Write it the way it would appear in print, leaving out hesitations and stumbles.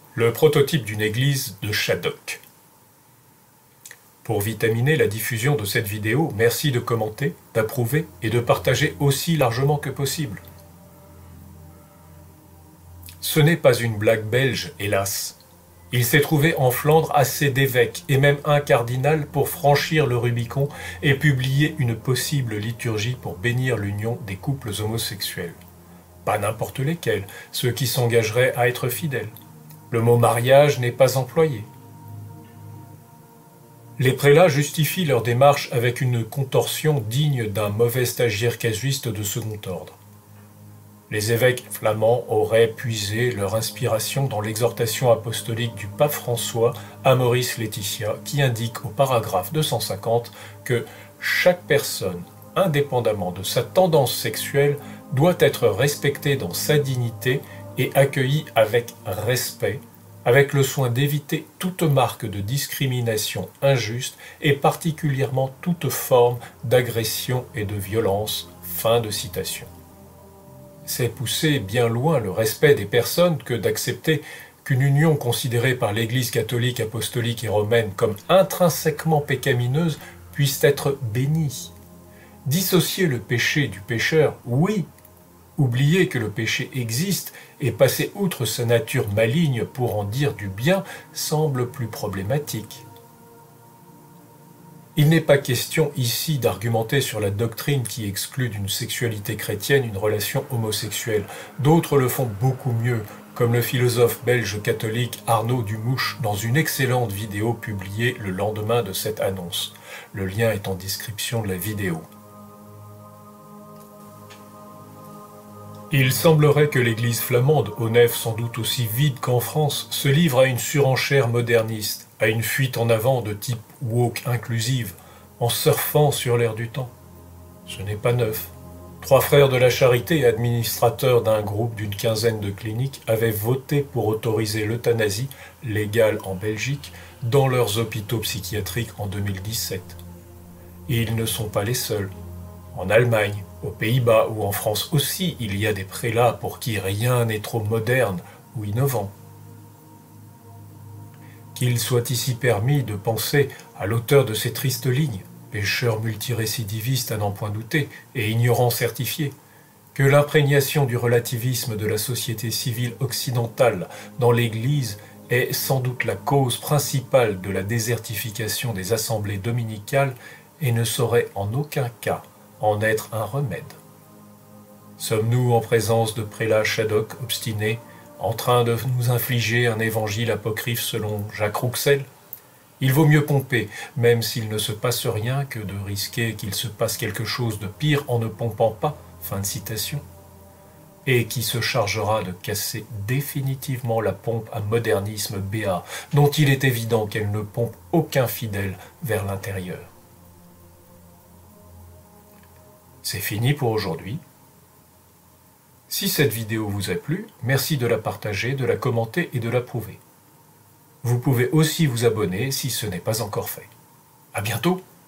Le prototype d'une église de Shadok. Pour vitaminer la diffusion de cette vidéo, merci de commenter, d'approuver et de partager aussi largement que possible. Ce n'est pas une blague belge, hélas. Il s'est trouvé en Flandre assez d'évêques et même un cardinal pour franchir le Rubicon et publier une possible liturgie pour bénir l'union des couples homosexuels. Pas n'importe lesquels, ceux qui s'engageraient à être fidèles. Le mot mariage n'est pas employé. Les prélats justifient leur démarche avec une contorsion digne d'un mauvais stagiaire casuiste de second ordre. Les évêques flamands auraient puisé leur inspiration dans l'exhortation apostolique du pape François à Maurice Laetitia qui indique au paragraphe 250 que chaque personne, indépendamment de sa tendance sexuelle, doit être respectée dans sa dignité et accueillie avec respect, avec le soin d'éviter toute marque de discrimination injuste et particulièrement toute forme d'agression et de violence. Fin de citation. C'est pousser bien loin le respect des personnes que d'accepter qu'une union considérée par l'Église catholique, apostolique et romaine comme intrinsèquement pécamineuse puisse être bénie. Dissocier le péché du pécheur, oui. Oublier que le péché existe et passer outre sa nature maligne pour en dire du bien semble plus problématique. Il n'est pas question ici d'argumenter sur la doctrine qui exclut d'une sexualité chrétienne une relation homosexuelle. D'autres le font beaucoup mieux, comme le philosophe belge catholique Arnaud Dumouche dans une excellente vidéo publiée le lendemain de cette annonce. Le lien est en description de la vidéo. Il semblerait que l'Église flamande, aux nefs sans doute aussi vides qu'en France, se livre à une surenchère moderniste, à une fuite en avant de type woke inclusive, en surfant sur l'air du temps. Ce n'est pas neuf. 3 frères de la charité, administrateurs d'un groupe d'une quinzaine de cliniques, avaient voté pour autoriser l'euthanasie, légale en Belgique, dans leurs hôpitaux psychiatriques en 2017. Et ils ne sont pas les seuls. En Allemagne, aux Pays-Bas ou en France aussi, il y a des prélats pour qui rien n'est trop moderne ou innovant. Qu'il soit ici permis de penser à l'auteur de ces tristes lignes, pécheur multirécidiviste à n'en point douter et ignorant certifié, que l'imprégnation du relativisme de la société civile occidentale dans l'Église est sans doute la cause principale de la désertification des assemblées dominicales et ne saurait en aucun cas en être un remède. Sommes-nous en présence de prélats Shadok obstinés, en train de nous infliger un évangile apocryphe selon Jacques Rouxel? Il vaut mieux pomper, même s'il ne se passe rien, que de risquer qu'il se passe quelque chose de pire en ne pompant pas. Fin de citation. Et qui se chargera de casser définitivement la pompe à modernisme béat, dont il est évident qu'elle ne pompe aucun fidèle vers l'intérieur. C'est fini pour aujourd'hui. Si cette vidéo vous a plu, merci de la partager, de la commenter et de l'approuver. Vous pouvez aussi vous abonner si ce n'est pas encore fait. À bientôt!